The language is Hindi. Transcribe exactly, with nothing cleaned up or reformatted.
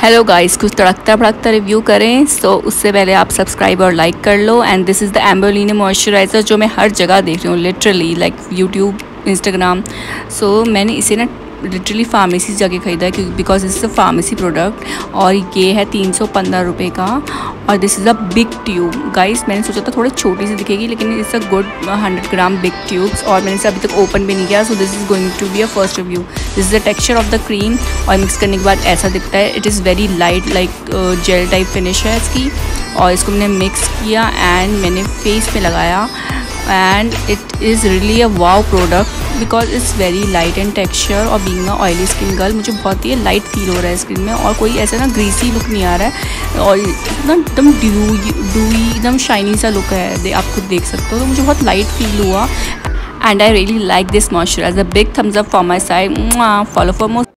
हेलो गाइस, कुछ तड़कता भड़कता रिव्यू करें तो उससे पहले आप सब्सक्राइब और लाइक कर लो। And this is the Embolina moisturiser जो मैं हर जगह देख रही हूँ, literally like YouTube, Instagram. So मैंने इसे ना लिटरली फार्मेसी जाके ख़रीदा है क्योंकि because it's a pharmacy product और ये है तीन सौ पंद्रह रुपये का। और this is a big tube guys. मैंने सोचा था थोड़ी छोटी सी दिखेगी लेकिन it's a good hundred gram big tubes और मैंने इसे अभी तक ओपन भी नहीं किया। So this is going to be a first review. This is the texture of the cream और मिक्स करने के बाद ऐसा दिखता है। It is very light, like gel type finish है इसकी। और इसको मैंने मिक्स किया एंड मैंने फेस पे लगाया and it is really a wow product because it's very light and texture. और being a oily skin girl मुझे बहुत ही लाइट फील हो रहा है स्किन में और कोई ऐसा ना ग्रीसी लुक नहीं आ रहा है और ना एकदम ड्यू ड्यूई एकदम शाइनी सा लुक है, दे आप खुद देख सकते हो। तो मुझे बहुत लाइट फील हुआ and I really like this moisturiser. Big thumbs up for my side. Follow for more.